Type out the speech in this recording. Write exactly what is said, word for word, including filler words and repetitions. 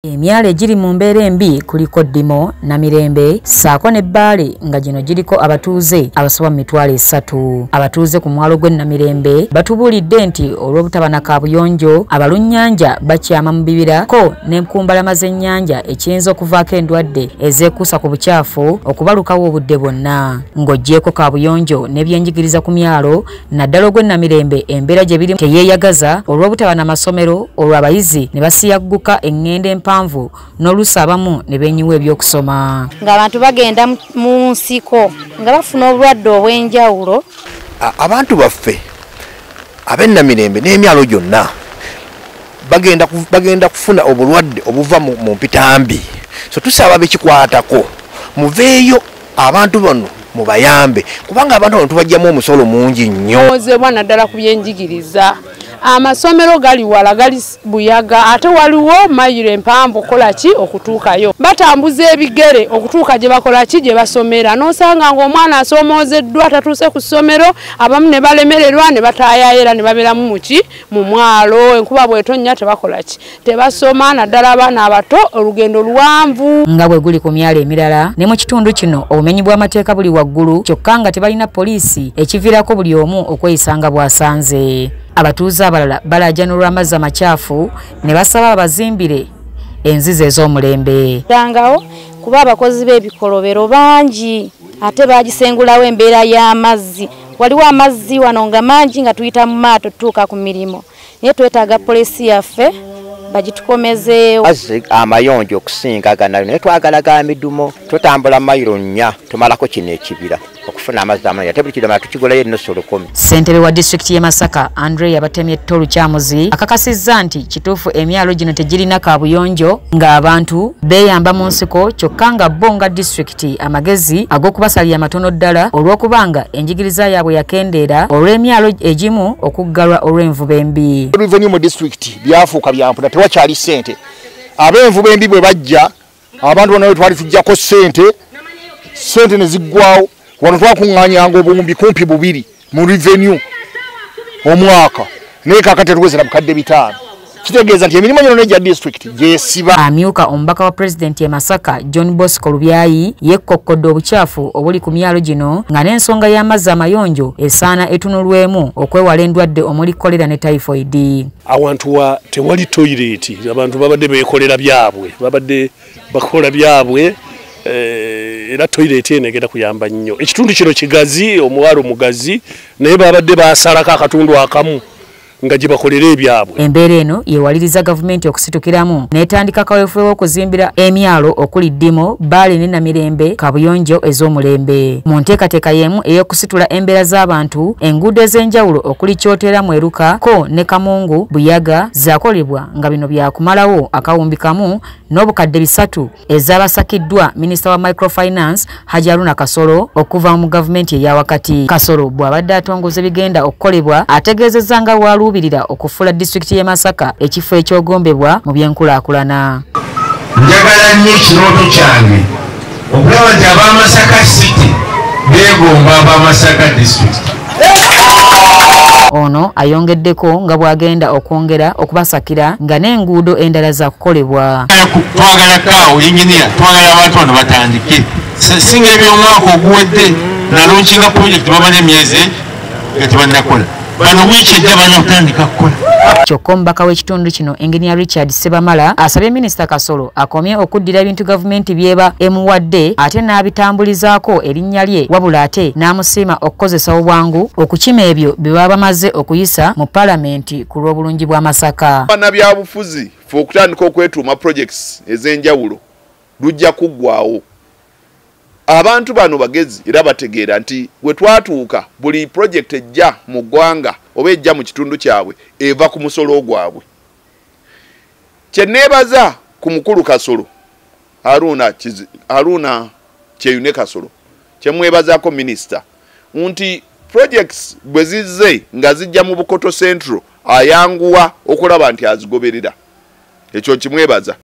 Emyalo egiri mu mbeera embi kuliko Ddimo, Namirembe, ssaako n'Ebbaale nga gino giriko abatuuze abasoba mu mitwalo esatu. Abatuuze ku mwalo gw'e Namirembe batubuulidde nti olw'obutaba na kaabuyonjo abalunnyanja bakyama mu bibira ko n'enkumbalama z'ennyanja ekiyinza okuvaako endwadde ezeekuusa ku bukyafu okubalukawo obudde bwonna. Ng'oggyeko kaabuyonjo n'ebyenjigiriza ku myalo naddala ogw'e Namirembe embeera gye biri teyeeyagaza olw'obutaba na masomero olwo abayizi ne basiyagguka eŋŋendo empanvu n'oluusi abamu ne beenyiwa ebyokusoma. Ng'abantu bagenda mu nsiko nga bafuna obulwadde obw'enjawulo. Abantu baffe ab'e Namirembe n'emyalo gyonna bagenda bagenda kufuna obulwadde obuva mu mpitambi. So tusaba bekikwatako muveeyo abantu bano mubayambe kubanga abantu bano tubajjamu omusolo mungi nnyo. Ozebwa naddala ku byenjigiriza. Amasomero gali wala gali buyaga ate waliwo mayiro empanvu kolaki okutuukayo. Batambuza ebigere okutuuka gye bakolaki gye basomera. N'osanga ng'omwana asomoozeddwa tatuuse ku ssomero abamu ne balemererwa ne bataayaayera ne babeeramu muki mu mwalo enkuba bw'etonnya tebakolaki tebasoma naddala abaana abato olugendo luwanvu. Nga bwe guli ku myalo emirala ne mu kitundu kino obumenyi bw'amateeka buli waggulu kyokka nga tebalina poliisi ekiviirako buli omu okweyisanga bw'asanze. Abatuuze abalala balaajanulwa amazzi amakyafu ne basaba abazimbire enzizi ez'omulembe. Dangawo kuba abakozi b'ebikolobero bangi ate baagisengulawo embeera y'amazzi. Waliwo amazzi wano nga mangi nga tuyita mu maato tutuuka ku mirimu. Naye twetaaga poliisi yaffe bagitukomezeewo. Amayonjo okusinga gana naye twagala ga midumo tutambula mayiro nnya tumalako kino ekibira okufuna amazzi amangi ate buli kidomala tukigulayo ennusu lukumi. Ssentebe wa disitulikiti y'e Masaka Andre yabatemye ettolu kyamuzi akakasizza nti kituufu emyalo gino tegirina kaabuyonjo ng'abantu beeyamba mu nsiko kyokka nga bo nga disitulikiti amagezi ag'okubasalira amatono ddala olw'okubanga enjigiriza yaabwe yakendeera olw'emyalo egimu okuggalwa olw'envuba embi. Revenue mu disitulikiti byafuuka byampuna tewakyali ssente. Ab'envuba embi bwe bajja abantu bano twali tujjako ssente ssente ne ziggwawo. Wano twakuŋŋaanyanga obuwumbi kumpi bubiri mu revenue omwaka naye kaakati tuweze na bukadde bitaano. Kitegeeza nti emirimu gino n'egya disitulikiti gyesiba. Amyuka omubaka wa pulezidenti e Masaka John Bosco Lubyayi yekkokkodde obukyafu obuli ku myalo gino nga n'ensonga y'amazzi amayonjo esaana etunulwemu okwewala endwadde omuli kolera ne typhoid. Awantu wa tewali toilet abantu babadde beekolera byabwe babadde bakola byabwe era toilet enegenda kuyamba nnyo. Ekitundu kino kigazi omuwalo mugazi naye babadde basalako akatundu akamu nga gye bakolera ebyabwe. Embeera eno yeewaliriza gavumenti okusitukiramu n'etandika kaweefube w'okuzimbira emyalo okuli Ddimo, Bbaale ne Namirembe kaabuyonjo ez'omulembe. Mu nteekateeka y'emu ey'okusitula embeera z'abantu enguudo ez'enjawulo okuli Kyotera Mweruka ko ne Kamungu Buyaga zaakolebwa nga bino byakumalawo akawumbi kamu n'obukadde bisatu ezaabasakiddwa minisita wa microfinance Hajji Haruna Kasolo okuva mu gavumenti eya wakati. Kasolo bw'abadde atongoza ebigenda okukolebwa ategeezezza nga bw'aluubirira okufuula disitulikiti y'e Masaka ekifo ekyogombebwa mu byenkulaakulana. Njagala nnyo ekirooto kyange okulaba nti ab'Amasaka City beegomba ab'Amasaka District. Ono ayongeddeko nga bw'agenda okwongera okubasakira nga n'enguudo endala za kukolebwa. Twagala kaawo yinginiya twagala abantu bano batandike singa ebyomwaka oguwedde nalonkinga pulojekiti bamala emyezi nga tebannakola bano wiiki ejja bajja kutandika kukola. Kyokka omubaka w'ekitundu kino Engineer Richard Sebamala asabye minisita Kasolo akomye okuddira ebintu gavumenti byeba emuwadde ate n'abitambulizaako erinnya lye wabula ate n'amusiima okukozesa obwangu okukima ebyo bye baba bamaze okuyisa mu palamenti ku lw'obulungi bwa Masaka. Bannabyabufuzi fe okutandika okwetuuma projects ez'enjawulo lujja kuggwaawo. Abantu bano bagezi era bategeera nti we twatuuka buli project ejja mu ggwanga oba ejja mu kitundu kyabwe eva ku musolo gwabwe. Kye neebaza ku mukulu Kasolo Haruna Haruna Kyeyune Kasolo kye mwebazaako minisita nti projects bwe zizze nga zijja mu Bukoto Central ayanguwa okulaba nti azigoberera. Ekyo kimwebaza.